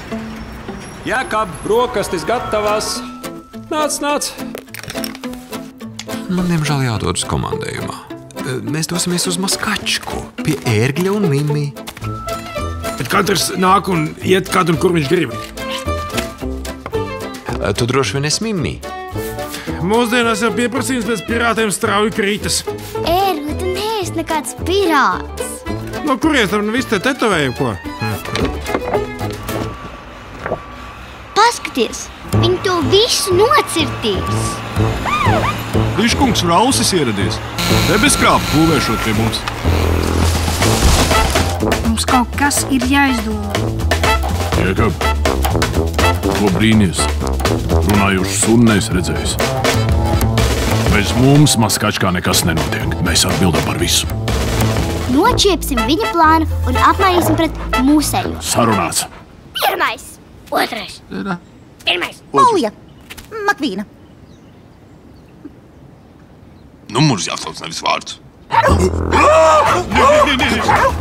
Jakob, brokastis gatavas. Nāc. Man, diemžēl, jādodas komandējumā. Mēs dosimies uz Maskačku, pie ērgļa un Mimmi. Bet katrs nāk un iet katram, kur viņš grib. Tu droši vien esi Mimmi. Mūsdienās jau pieprasījums pēc pirātiem strauji krītas. Ērgli, tu neesi nekāds pirāts. No kuries tam viss te tetovējumi, ko? Paskaties, viņi to visu nocirtīs. Liškungs Rausis ieradies. Debeskrāpu būvēšot pie mums. Mums kaut kas ir jāizdomā. Jakob, ko brīnies? Runājuši sunu neesi redzējis. Bez mums Maskačkā nekas nenotiek. Mēs atbildam par visu. Nočiepsim viņa plānu un apmainīsim pret mūseļu. Sarunāts. Pirmais, otrais. Pirmais. Pauja, Makvīna. Numurs jāsauc, nevis vārds.